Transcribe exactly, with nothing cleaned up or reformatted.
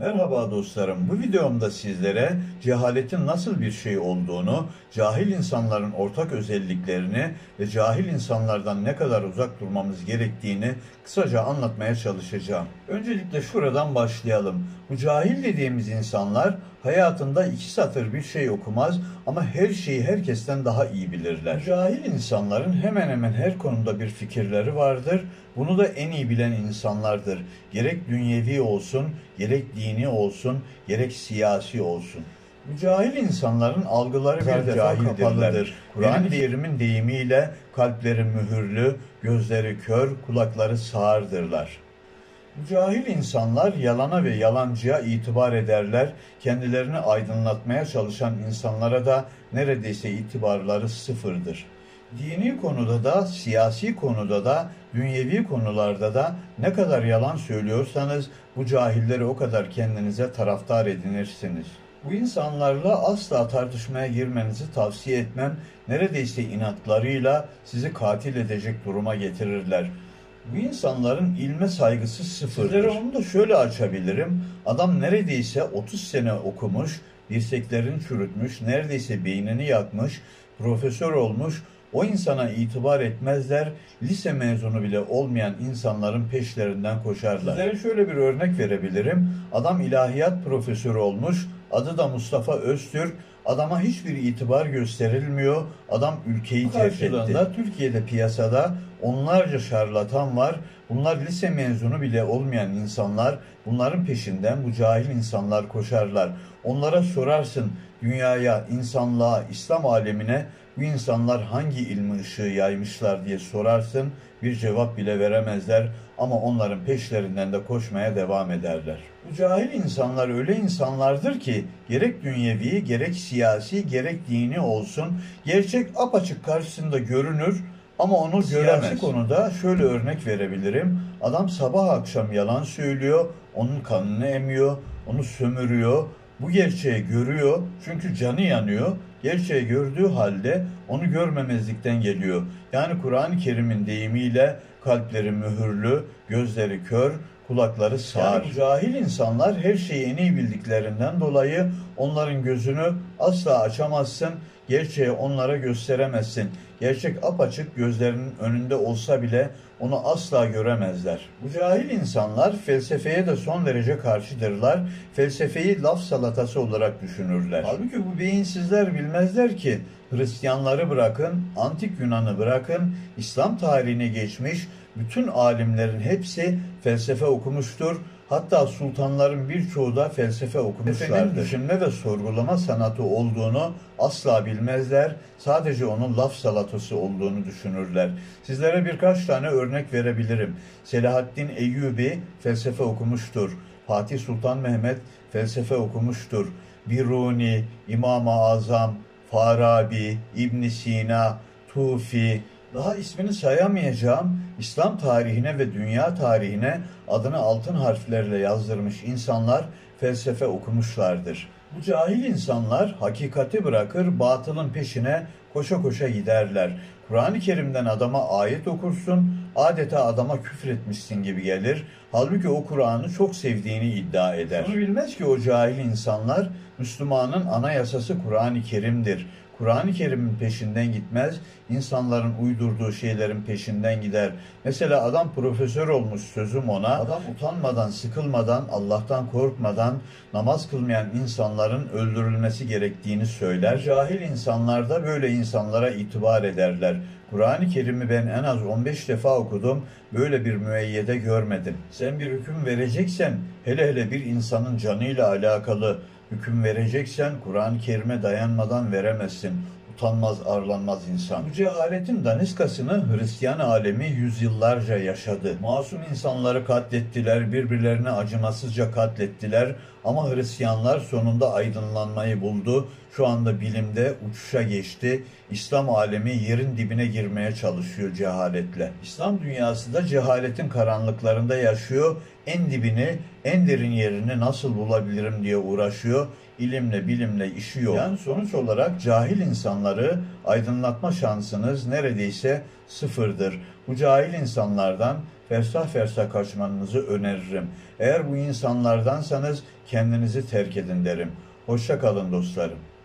Merhaba dostlarım, bu videomda sizlere cehaletin nasıl bir şey olduğunu, cahil insanların ortak özelliklerini ve cahil insanlardan ne kadar uzak durmamız gerektiğini kısaca anlatmaya çalışacağım. Öncelikle şuradan başlayalım. Bu cahil dediğimiz insanlar hayatında iki satır bir şey okumaz ama her şeyi herkesten daha iyi bilirler. Bu cahil insanların hemen hemen her konuda bir fikirleri vardır. Bunu da en iyi bilen insanlardır. Gerek dünyevi olsun, gerek dini olsun, gerek siyasi olsun. Bu cahil insanların algıları bir cahildirler. Kur'an-ı Kerim'in deyimiyle kalpleri mühürlü, gözleri kör, kulakları sağırdırlar. Bu cahil insanlar yalana ve yalancıya itibar ederler. Kendilerini aydınlatmaya çalışan insanlara da neredeyse itibarları sıfırdır. Dini konuda da, siyasi konuda da, dünyevi konularda da ne kadar yalan söylüyorsanız bu cahilleri o kadar kendinize taraftar edinirsiniz. Bu insanlarla asla tartışmaya girmenizi tavsiye etmem. Neredeyse inatlarıyla sizi katil edecek duruma getirirler. Bu insanların ilme saygısı sıfırdır. Sizlere onu da şöyle açabilirim. Adam neredeyse otuz sene okumuş, dirseklerini çürütmüş, neredeyse beynini yakmış, profesör olmuş. O insana itibar etmezler, lise mezunu bile olmayan insanların peşlerinden koşarlar. Sizlere şöyle bir örnek verebilirim. Adam ilahiyat profesörü olmuş, adı da Mustafa Öztürk. Adama hiçbir itibar gösterilmiyor. Adam ülkeyi terk etti. Türkiye'de piyasada onlarca şarlatan var. Bunlar lise mezunu bile olmayan insanlar. Bunların peşinden bu cahil insanlar koşarlar. Onlara sorarsın dünyaya, insanlığa, İslam alemine bu insanlar hangi ilmi ışığı yaymışlar diye sorarsın, bir cevap bile veremezler ama onların peşlerinden de koşmaya devam ederler. Bu cahil insanlar öyle insanlardır ki gerek dünyevi, gerek siyasi, gerek dini olsun gerçek apaçık karşısında görünür ama onu göremez. Siyasi konuda şöyle örnek verebilirim. Adam sabah akşam yalan söylüyor, onun kanını emiyor, onu sömürüyor. Bu gerçeği görüyor çünkü canı yanıyor. Gerçeği gördüğü halde onu görmemezlikten geliyor. Yani Kur'an-ı Kerim'in deyimiyle kalpleri mühürlü, gözleri kör, kulakları sağır. Yani cahil insanlar her şeyi en iyi bildiklerinden dolayı onların gözünü asla açamazsın, gerçeği onlara gösteremezsin. Gerçek apaçık gözlerinin önünde olsa bile onu asla göremezler. Bu cahil insanlar felsefeye de son derece karşıdırlar. Felsefeyi laf salatası olarak düşünürler. Halbuki bu beyinsizler bilmezler ki Hristiyanları bırakın, Antik Yunan'ı bırakın, İslam tarihine geçmiş bütün alimlerin hepsi felsefe okumuştur. Hatta sultanların birçoğu da felsefe okumuşlardır. Düşünme ve sorgulama sanatı olduğunu asla bilmezler. Sadece onun laf salatası olduğunu düşünürler. Sizlere birkaç tane örnek verebilirim. Selahaddin Eyyubi felsefe okumuştur. Fatih Sultan Mehmet felsefe okumuştur. Biruni, İmam-ı Azam, Farabi, İbn Sina, Tufi, daha ismini sayamayacağım İslam tarihine ve dünya tarihine adını altın harflerle yazdırmış insanlar felsefe okumuşlardır. Bu cahil insanlar hakikati bırakır, batılın peşine koşa koşa giderler. Kur'an-ı Kerim'den adama ayet okursun, adeta adama küfretmişsin gibi gelir. Halbuki o Kur'an'ı çok sevdiğini iddia eder. Bunu bilmez ki o cahil insanlar Müslümanın anayasası Kur'an-ı Kerim'dir. Kur'an-ı Kerim'in peşinden gitmez, insanların uydurduğu şeylerin peşinden gider. Mesela adam profesör olmuş, sözüm ona. Adam utanmadan, sıkılmadan, Allah'tan korkmadan namaz kılmayan insanların öldürülmesi gerektiğini söyler. Cahil insanlar da böyle insanlara itibar ederler. Kur'an-ı Kerim'i ben en az on beş defa okudum, böyle bir müeyyide görmedim. Sen bir hüküm vereceksen, hele hele bir insanın canıyla alakalı hüküm vereceksen Kur'an-ı Kerim'e dayanmadan veremezsin. Utanmaz, arlanmaz insan. Bu cehaletin daniskasını Hristiyan alemi yüzyıllarca yaşadı. Masum insanları katlettiler, birbirlerini acımasızca katlettiler. Ama Hristiyanlar sonunda aydınlanmayı buldu. Şu anda bilimde uçuşa geçti. İslam alemi yerin dibine girmeye çalışıyor cehaletle. İslam dünyası da cehaletin karanlıklarında yaşıyor. En dibini, en derin yerini nasıl bulabilirim diye uğraşıyor. İlimle, bilimle işi yok. Yani sonuç olarak cahil insanları aydınlatma şansınız neredeyse sıfırdır. Bu cahil insanlardan fersah fersah kaçmanızı öneririm. Eğer bu insanlardansanız kendinizi terk edin derim. Hoşça kalın dostlarım.